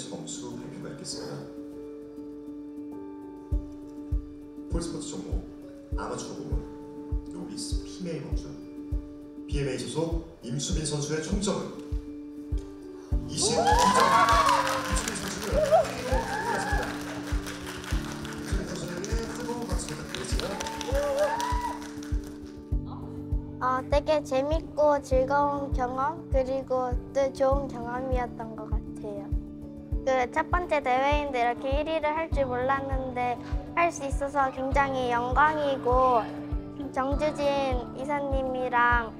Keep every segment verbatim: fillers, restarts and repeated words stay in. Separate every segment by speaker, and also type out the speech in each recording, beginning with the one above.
Speaker 1: 점수 발표가 있겠습니다. 폴스포츠 종목 아마추어 부문 노비스 피메이 범주 비엠에이 소속 임수빈 선수의 총점은 이십이 점. 임수빈 선수는 올랐습니다. 임수빈 선수에게 뜨거운 박수 부탁드리겠습니다.
Speaker 2: 어, 되게 재밌고 즐거운 경험 그리고 또 좋은 경험이었던 것 같아요. 그 첫 번째 대회인데 이렇게 일 위를 할 줄 몰랐는데 할 수 있어서 굉장히 영광이고 정주진 이사님이랑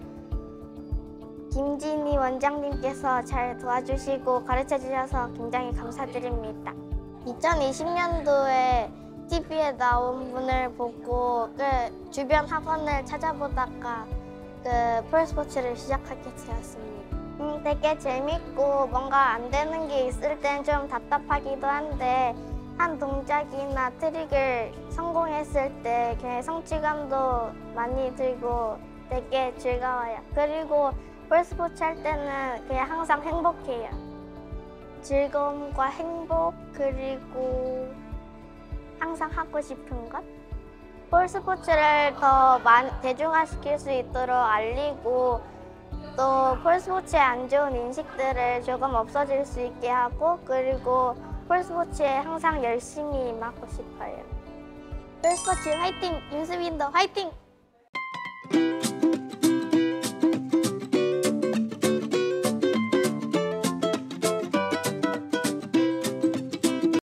Speaker 2: 김진희 원장님께서 잘 도와주시고 가르쳐주셔서 굉장히 감사드립니다. 이천이십 년도에 티비에 나온 분을 보고 그 주변 학원을 찾아보다가 그 폴스포츠를 시작하게 되었습니다. 음, 되게 재밌고 뭔가 안 되는 게 있을 땐 좀 답답하기도 한데 한 동작이나 트릭을 성공했을 때 굉장히 성취감도 많이 들고 되게 즐거워요. 그리고 폴스포츠 할 때는 그냥 항상 행복해요. 즐거움과 행복 그리고 항상 하고 싶은 것? 폴스포츠를 더 많이 대중화시킬 수 있도록 알리고 또 폴스포츠에 안 좋은 인식들을 조금 없어질 수 있게 하고 그리고 폴스포츠에 항상 열심히 임하고 싶어요. 폴스포츠 화이팅! 임수빈도 화이팅!